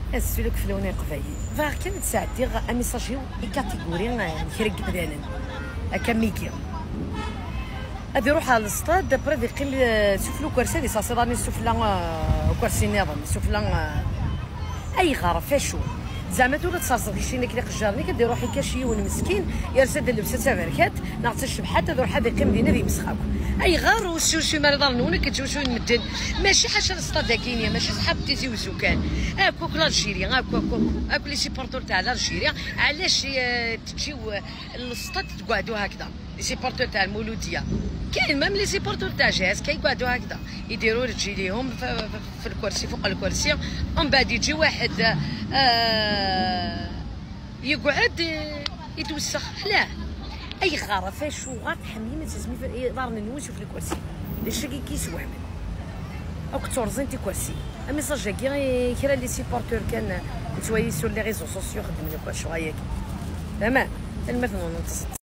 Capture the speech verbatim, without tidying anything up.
السلوك في لوني قبايل فاغ كانت ساعتي غا ميساجيو اي كاتيجوري نكرك بدانا هكا ميكي هادي يروح على السطاد دابرا دي قيم سفلو كرسي دي صاصي راني سفلا كرسي نظام سفلا اي غرف فاشو زعما تولد تصاصغ شي كي قجارني كدير روحي كاشيون مسكين يرسد اللبسه تباركات نعطي الشبحات هذو روح هذه قيم دينا ذي مسخاكو اي غار وشو شي مريض رنونه كتشوفوا نمدن ماشي حاشا السطاد كاينه ماشي صحاب تيزي وزوكان هاكوك لالجيريا هاكوك هاكو لي سيبورتور تاع لالجيريا علاش تجيو للسطاد تقعدوا هكذا لي سيبورتور تاع المولوديه كاين ميم لي سيبورتور تاع جاز كيقعدوا هكذا يديروا رجليهم في الكرسي فوق الكرسي ومن بعد يجي واحد آه يقعد يتوسخ لا اي غرفه شو غتحمي ما تسمي في دار نوسو في الكرسي الشكي كيسوعمل او كتورزين تي كرسي ميساج كي كرا لي سيبورتور كان نتوايي سور لي ريزو سوسيو خدمنا كل شويه تمام المثل